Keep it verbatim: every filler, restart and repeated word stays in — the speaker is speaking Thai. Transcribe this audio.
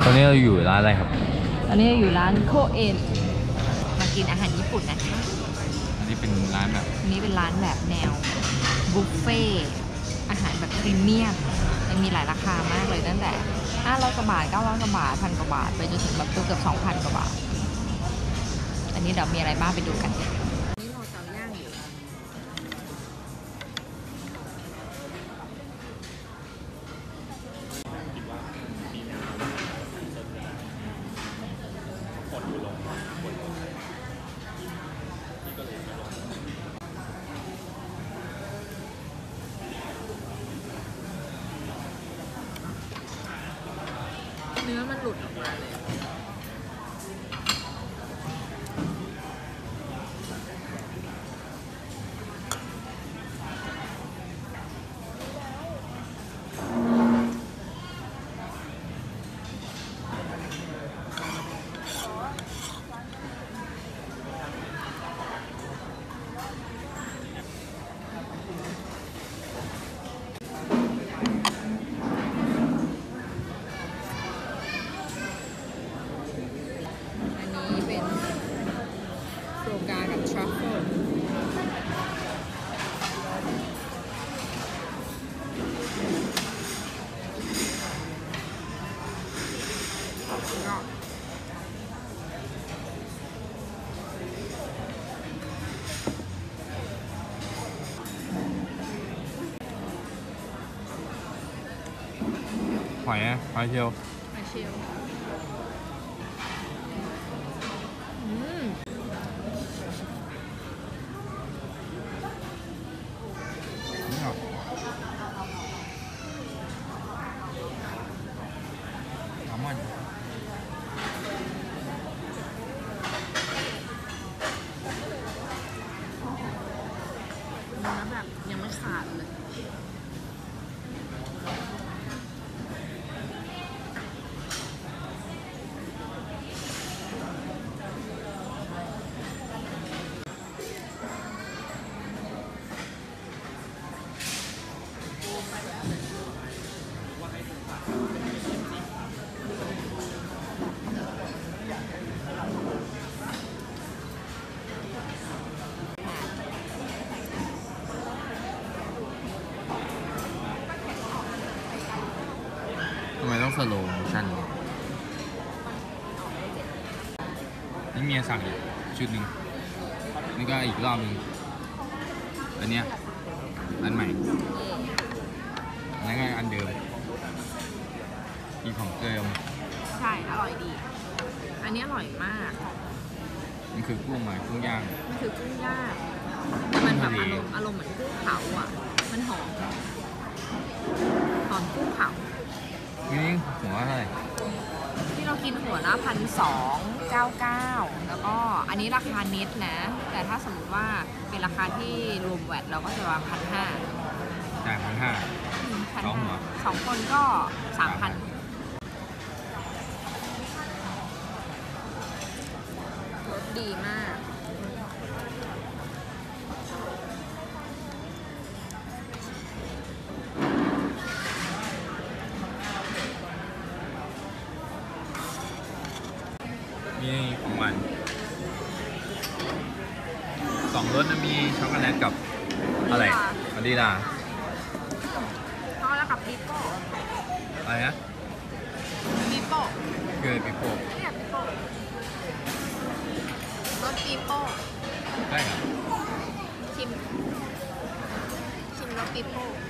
อนนี้เราอยู่ร้านอะไรครับตอนนี้อยู่ร้านโคเอ็นมากินอาหารญี่ปุ่นนะคะอันนี้เป็นร้านแบบอันนี้เป็นร้านแบบแนวบุฟเฟ่อาหารแบบพรีเมียมมันมีหลายราคามากเลยตั้งแต่ห้าร้อยกว่าบาทเก้าร้อยกว่าบาทพันกว่าบาทไปจนถึงแบบตัวเกือบสองพันกว่าบาทอันนี้เดี๋ยวมีอะไรบ้างไปดูกันค่ะนี่เราเตาย่างอยู่เนื้อมันหลุดออกมาเลยกับทรัฟเฟิลหอยอะหอยเชลล์หอยเชลล์อืมน้ำมันเนื้อแบบยังไม่ขาดเลยทำไมต้องสโลว์โมชั่นนี่เมียสั่งอีกชุดหนึ่งนี่ก็อีกรอบหนึ่งอันเนี้ยอันใหม่อันนั้นก็อันเดิมมีของเดิมใช่อร่อยดีอันนี้อร่อยมากมันคือกุ้งไหมกุ้งย่างมันคือกุ้งย่างมันแบบอารมณ์อารมณ์เหมือนกุ้งเผาอ่ะมันหอมหอมกุ้งเผานี่หัวเท่าไหร่ที่เรากินหัวละพันสองเก้าเก้าแล้วก็อันนี้ราคาเน็ตนะแต่ถ้าสมมติว่าเป็นราคาที่รวมแวตเราก็จะวางพันห้าจ่ายพันห้าสองหัวสองคนก็สามพันรสดีมากมีของหวานสองรสนะมีช็อกโกแลตกับอะไรวานิลลาช็อกโกแลตกับปิโป้อะไรนะปิโป้คือปิโป้เนี่ยปิโป้รสปิโป้ได้เหรอชิมชิมรสปิโป้